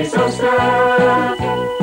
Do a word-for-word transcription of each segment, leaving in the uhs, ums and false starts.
Keesomstraat.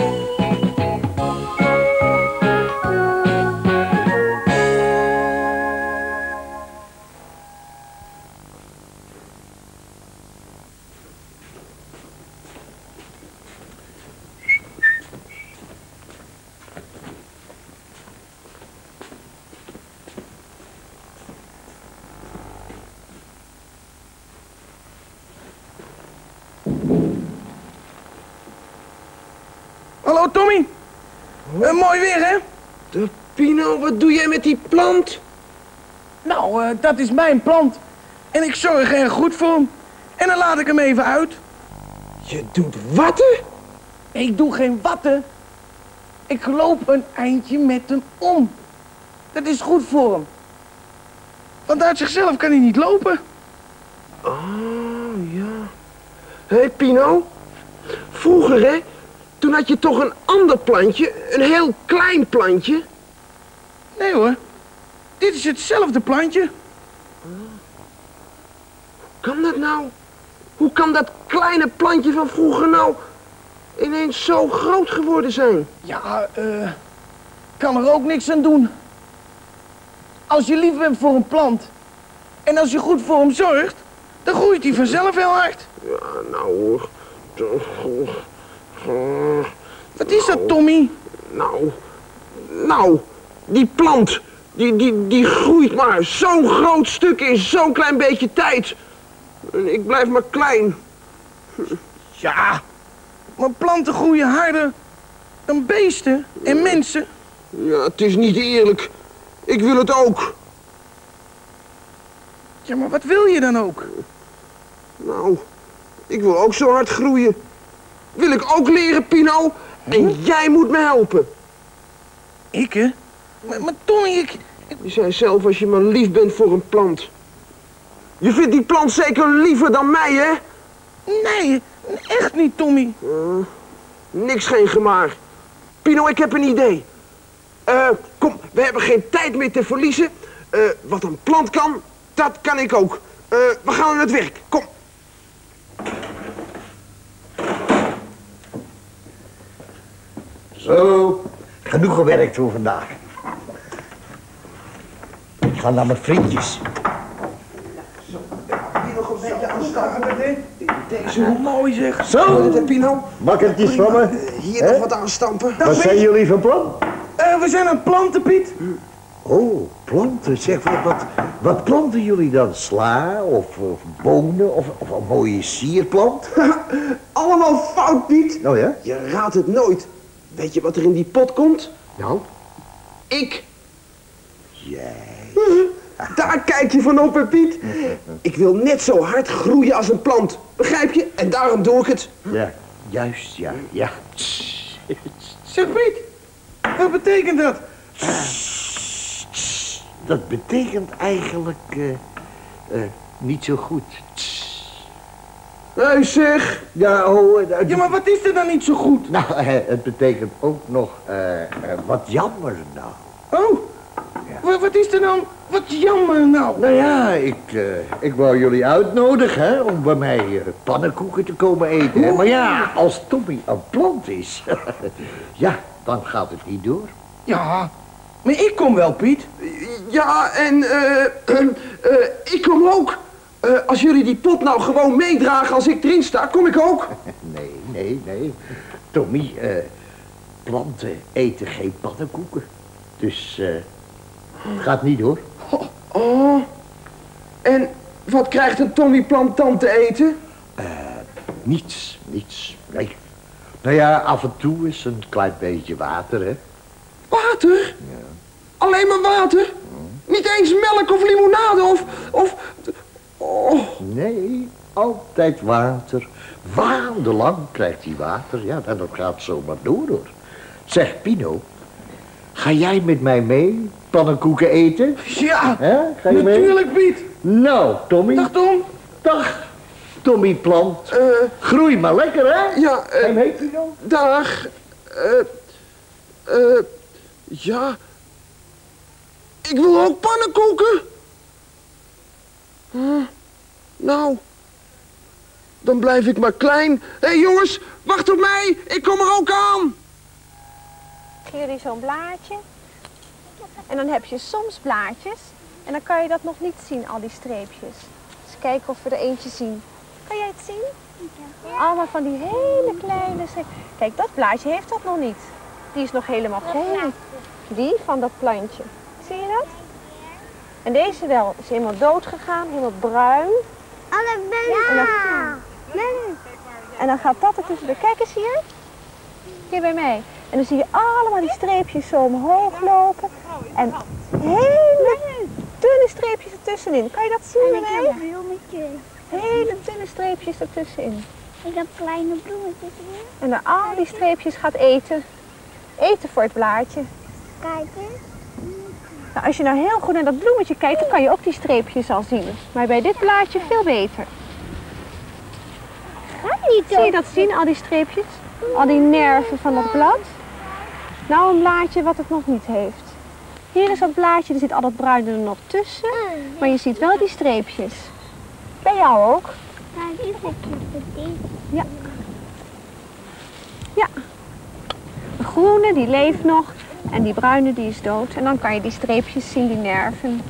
Hallo Tommy. Uh, mooi weer, hè? De Pino, wat doe jij met die plant? Nou, uh, dat is mijn plant. En ik zorg er goed voor hem. En dan laat ik hem even uit. Je doet watten? Ik doe geen watten. Ik loop een eindje met hem om. Dat is goed voor hem. Want uit zichzelf kan hij niet lopen. Oh, ja. Hé, hey, Pino. Vroeger, hè? Toen had je toch een ander plantje, een heel klein plantje? Nee hoor, dit is hetzelfde plantje. Hoe kan dat nou? Hoe kan dat kleine plantje van vroeger nou ineens zo groot geworden zijn? Ja, eh, uh, kan er ook niks aan doen. Als je lief bent voor een plant en als je goed voor hem zorgt, dan groeit hij vanzelf heel hard. Ja, nou hoor. Wat is dat, Tommy? Nou, nou, die plant, die, die, die groeit maar zo'n groot stuk in zo'n klein beetje tijd. En ik blijf maar klein. Ja, maar planten groeien harder dan beesten en mensen. Ja, het is niet eerlijk. Ik wil het ook. Ja, maar wat wil je dan ook? Nou, ik wil ook zo hard groeien. Wil ik ook leren, Pino? En jij moet me helpen. Ik, hè? Maar, maar Tommy, ik... Je zei zelf als je maar lief bent voor een plant. Je vindt die plant zeker liever dan mij, hè? Nee, echt niet, Tommy. Uh, niks geen gemaar. Pino, ik heb een idee. Uh, kom, we hebben geen tijd meer te verliezen. Uh, wat een plant kan, dat kan ik ook. Uh, we gaan aan het werk. Kom. Zo, genoeg gewerkt voor vandaag. Ik ga naar mijn vriendjes. Hier nog een beetje aanstampen. Deze, hoe mooi zeg. Zo, dit, Pino. makkertjes van me. Hier nog wat aanstampen. Wat zijn jullie van plan? Uh, we zijn aan het planten, Piet. Oh, planten. Zeg, wat, wat, wat planten jullie dan? Sla of, of bonen of, of een mooie sierplant? Allemaal fout, Piet. Oh ja? Je raadt het nooit. Weet je wat er in die pot komt? Nou? Ik. Jij. Daar kijk je van op, hè, Piet. Ik wil net zo hard groeien als een plant. Begrijp je? En daarom doe ik het. Ja, juist, ja, ja. Zeg, Piet, wat betekent dat? Dat betekent eigenlijk uh, uh, niet zo goed. Hé, hey, zeg. Ja, oh, uh, ja, maar wat is er dan niet zo goed? Nou, uh, het betekent ook nog uh, uh, wat jammer nou. Oh, ja. Wat is er dan wat jammer nou? Nou ja, ik, uh, ik wou jullie uitnodigen hè, om bij mij uh, pannenkoeken te komen eten. Hè? Maar ja, als Tommy een plant is, ja, dan gaat het niet door. Ja, maar ik kom wel, Piet. Ja, en uh, uh, uh, ik kom ook. Uh, als jullie die pot nou gewoon meedragen als ik erin sta, kom ik ook. Nee, nee, nee. Tommy, uh, planten eten geen pannenkoeken. Dus uh, het gaat niet door. Oh, oh. En wat krijgt een Tommy-plant dan te eten? Uh, niets, niets, nee. Nou ja, af en toe is een klein beetje water, hè. Water? Ja. Alleen maar water? Hm. Niet eens melk of limonade of... of... Oh. Nee, altijd water. Maandenlang krijgt hij water. Ja, en dat gaat zomaar door, hoor. Zeg, Pino, ga jij met mij mee pannenkoeken eten? Ja, He? Ga je natuurlijk, mee? Piet. Nou, Tommy. Dag, Tom. Dag, Tommy Plant. Uh, Groei maar lekker, hè? Ja, uh, Ga je mee, Pino? Dag. Eh... Uh, uh, ja... Ik wil ook pannenkoeken. Huh? Nou, dan blijf ik maar klein. Hé hey, jongens, wacht op mij. Ik kom er ook aan. Hier is zo'n blaadje. En dan heb je soms blaadjes. En dan kan je dat nog niet zien, al die streepjes. Dus kijken of we er eentje zien. Kan jij het zien? Ja. Allemaal van die hele kleine streepjes. Kijk, dat blaadje heeft dat nog niet. Die is nog helemaal groen. Die van dat plantje. Zie je dat? En deze wel is helemaal dood gegaan, helemaal bruin. En dan, en dan gaat dat er tussen. Kijk eens hier. Hier bij mij. En dan zie je allemaal die streepjes zo omhoog lopen. En hele dunne streepjes ertussenin. Kan je dat zien bij mij? Hele dunne streepjes ertussenin. Ik heb kleine bloemetjes hier. En dan al die streepjes gaat eten. Eten voor het blaadje. Kijk eens. Nou, als je nou heel goed naar dat bloemetje kijkt, dan kan je ook die streepjes al zien. Maar bij dit blaadje veel beter. Gaat niet Zie je dat zien, al die streepjes? Al die nerven van dat blad? Nou, een blaadje wat het nog niet heeft. Hier is dat blaadje, er zit al dat bruine er nog tussen. Maar je ziet wel die streepjes. Bij jou ook? Ja, die is het. Ja. Ja. De groene, die leeft nog. En die bruine, die is dood. En dan kan je die streepjes zien, die nerven.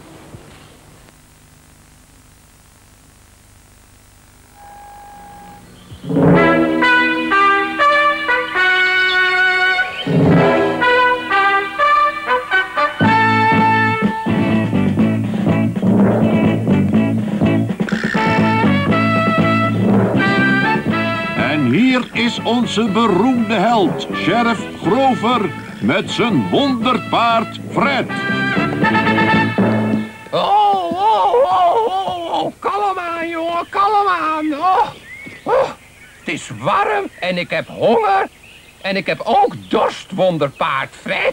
En hier is onze beroemde held, Sheriff Grover, met zijn wonderpaard Fred. Oh, oh, oh, oh, oh, kalm aan, jongen, kalm aan. Oh, oh. Het is warm en ik heb honger en ik heb ook dorst, wonderpaard Fred.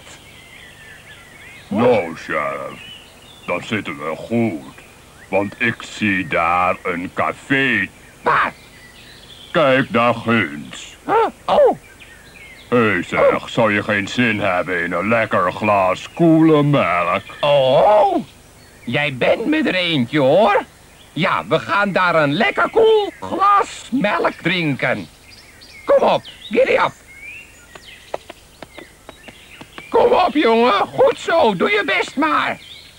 Nou, sheriff, dan zitten we goed, want ik zie daar een café. Waar? Kijk daar ginds. Huh? Oh. Hé hey zeg, zou je geen zin hebben in een lekker glas koele melk? Oh, jij bent me er eentje, hoor. Ja, we gaan daar een lekker koel glas melk drinken. Kom op, giddy up. Kom op, jongen. Goed zo, doe je best maar.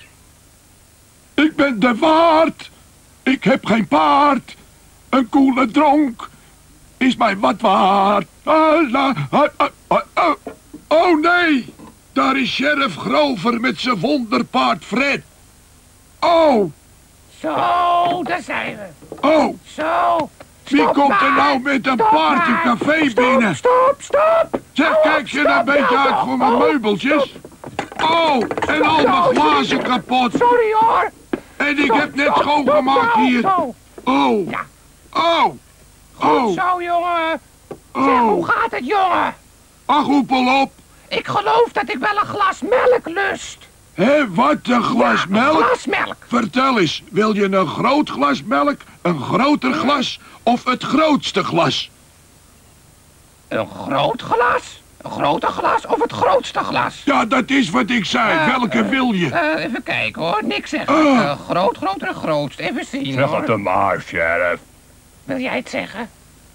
Ik ben de waard. Ik heb geen paard. Een koele dronk is mij wat waard. Ah, ah, ah, ah, ah. Oh nee, daar is Sheriff Grover met zijn wonderpaard Fred. Oh, Zo, daar zijn we. oh, Zo. wie Stop komt er maar. nou met een Stop paard een maar. café Stop, binnen? Stop, stop. Zeg, Hou kijk op, je nou een stop beetje nou uit toch. voor mijn Oh, meubeltjes? Oh, en al mijn glazen kapot. Sorry, hoor. En ik Stop, heb net stop, schoongemaakt stop nou. hier. Zo. Oh, Ja. oh, Goed oh, zo, jongen. Zeg, oh. hoe gaat het, jongen? Ach, hoepel op. Ik geloof dat ik wel een glas melk lust. Hé, wat, een glas Ja, melk? Een glas melk. Vertel eens, wil je een groot glas melk, een groter glas of het grootste glas? Een groot glas? Een groter glas of het grootste glas? Ja, dat is wat ik zei. Eh, Welke eh, wil je? Eh, even kijken, hoor. Niks zeggen. Ah. Eh, groot, groter en grootst. Even zien, Zeg hoor. het hem maar, sheriff. Wil jij het zeggen?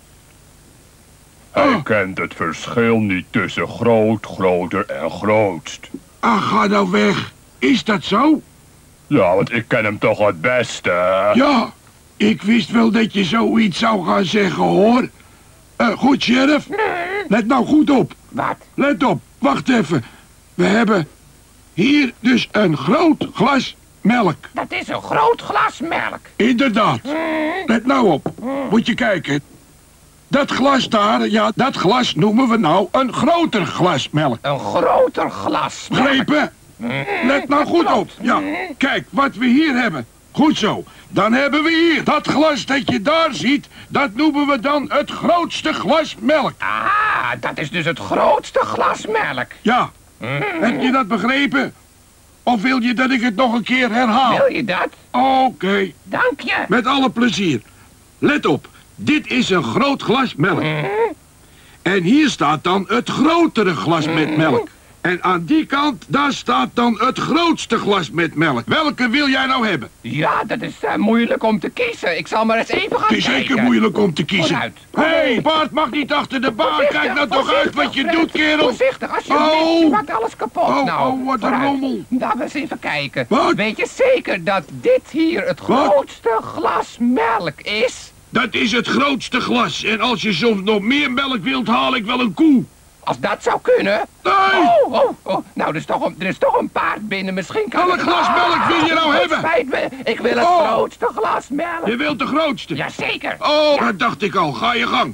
Hij Ah. kent het verschil niet tussen groot, groter en grootst. Ach, ga nou weg. Is dat zo? Ja, want ik ken hem toch het beste. Ja, ik wist wel dat je zoiets zou gaan zeggen, hoor. Eh, goed, sheriff. Let nou goed op. Wat? Let op. Wacht even. We hebben hier dus een groot glas melk. Dat is een groot glas melk. Inderdaad. Let nou op. Moet je kijken. Dat glas daar, ja, dat glas noemen we nou een groter glas melk. Een groter glas melk. Begrepen? Let nou goed op. Ja, kijk wat we hier hebben. Goed zo. Dan hebben we hier dat glas dat je daar ziet. Dat noemen we dan het grootste glas melk. Ah, dat is dus het grootste glas melk. Ja. Heb je dat begrepen? Of wil je dat ik het nog een keer herhaal? Wil je dat? Oké. Dank je. Met alle plezier. Let op. Dit is een groot glas melk. En hier staat dan het grotere glas met melk. En aan die kant, daar staat dan het grootste glas met melk. Welke wil jij nou hebben? Ja, dat is uh, moeilijk om te kiezen. Ik zal maar eens even gaan Het is kijken. zeker moeilijk om te kiezen. Vooruit. Hé, hey, Bart mag niet achter de baan. Voorzichtig, Kijk nou toch uit wat je Fred. doet, kerel. Voorzichtig, als je Oh. je maakt alles kapot. Oh, nou, oh, wat een vooruit. rommel. Laten we eens even kijken. Wat? Weet je zeker dat dit hier het Wat? grootste glas melk is? Dat is het grootste glas. En als je soms nog meer melk wilt, haal ik wel een koe. Als dat zou kunnen. Nee! Oh, oh, oh. Nou, er is, toch een, er is toch een paard binnen. Misschien kan Welk ik- glas melk wil je nou het hebben? spijt me. Ik wil het Oh. grootste glas melk. Je wilt de grootste? Jazeker. Oh, Ja. dat dacht ik al. Ga je gang.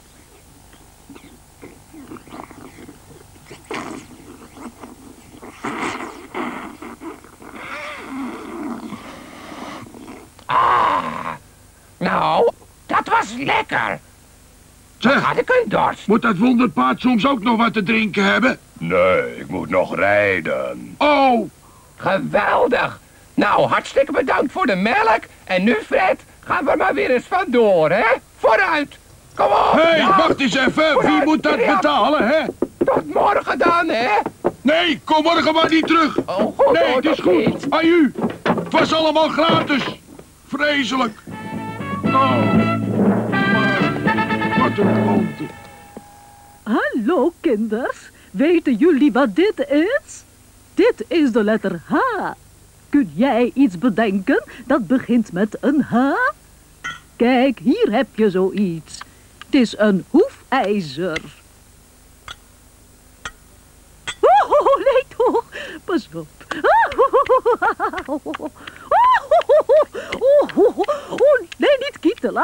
Ah, nou, dat was lekker. Zeg, Had ik een dorst? moet dat wonderpaard soms ook nog wat te drinken hebben? Nee, ik moet nog rijden. Oh, Geweldig. Nou, hartstikke bedankt voor de melk. En nu, Fred, gaan we maar weer eens vandoor, hè? Vooruit. Kom op. hé, hey, Ja. wacht eens even. Wie Vooruit, moet dat ja. betalen, hè? Tot morgen dan, hè? Nee, kom morgen maar niet terug. Oh, goed, Nee, hoor, het is dat niet. goed. Aju. Het was allemaal gratis. Vreselijk. Oh, maar wat een klote. Hallo, kinders. Weten jullie wat dit is? Dit is de letter H. Kun jij iets bedenken dat begint met een H? Kijk, hier heb je zoiets. Het is een hoefijzer. Oh, nee toch. Pas op. Oh, nee, niet kietelen.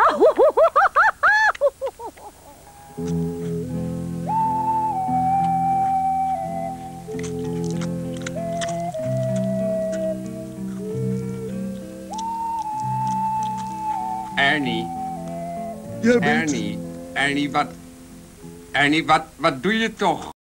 Ernie, Jij bent... Ernie, Ernie, wat... Ernie, wat, wat doe je toch?